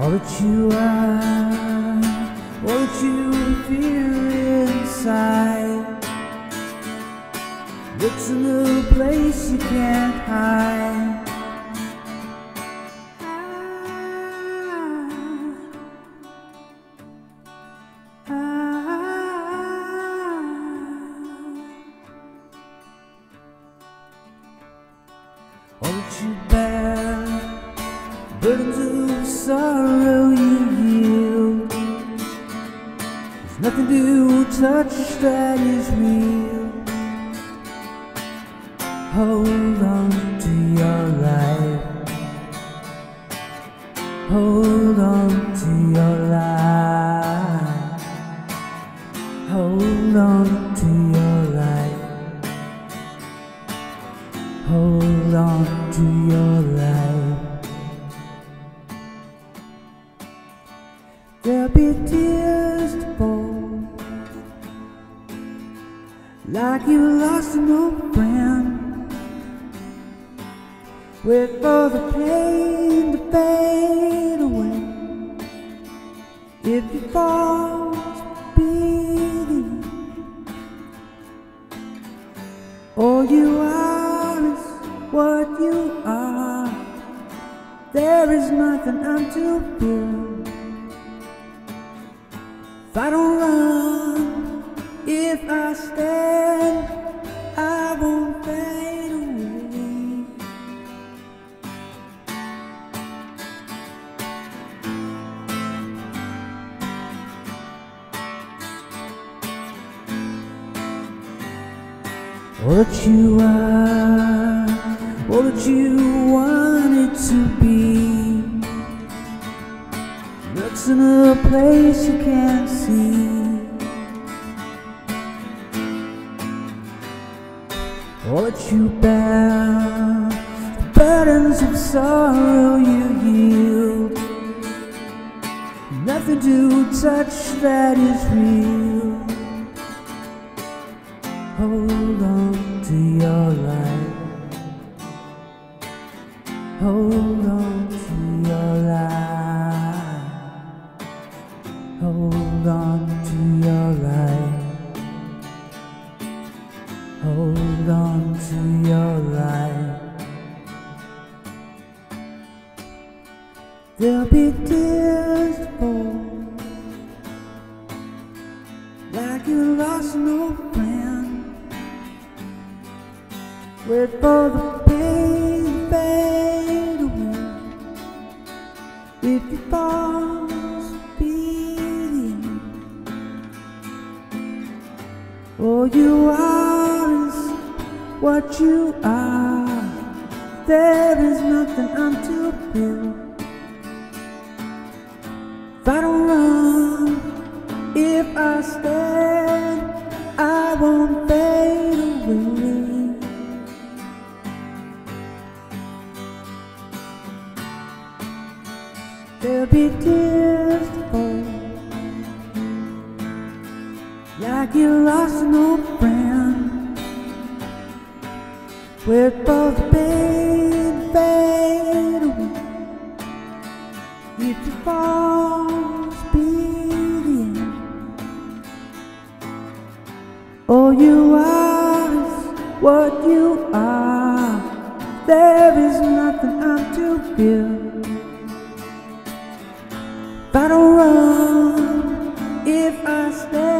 All that you are, all that you fear inside, looks in a place you can't hide. All that you bear, burdens of sorrow you yield. There's nothing to touch that is real. Hold on to your life. Hold on to your life. Hold on to your life. Hold on to your life. There'll be tears to fall, like you lost an old friend. Wait for the pain to fade away. If you fall, be the end. All you are is what you are. There is nothing I'm to fear. If I don't run, if I stand, I won't fade away. All that you are, all that you wanted to be, looks in a place you can't see. All that you bear, the burdens of sorrow you yield. Nothing to touch that is real. Hold on to your life. Hold on to your life. Hold on to your life. Hold on to your life. There'll be tears to fall, like you lost an old friend. Wait for the pain to fade away. If you fall, be the end. All you are is what you are. There is nothing I'm to fear. If I don't run, if I stand, I won't fade away. There'll be tears to fall, like you lost an old friend. Wait for the pain to fade away. If you fall, be the end. All you are is what you are. There is nothing I'm to fear. If I don't run, if I stay,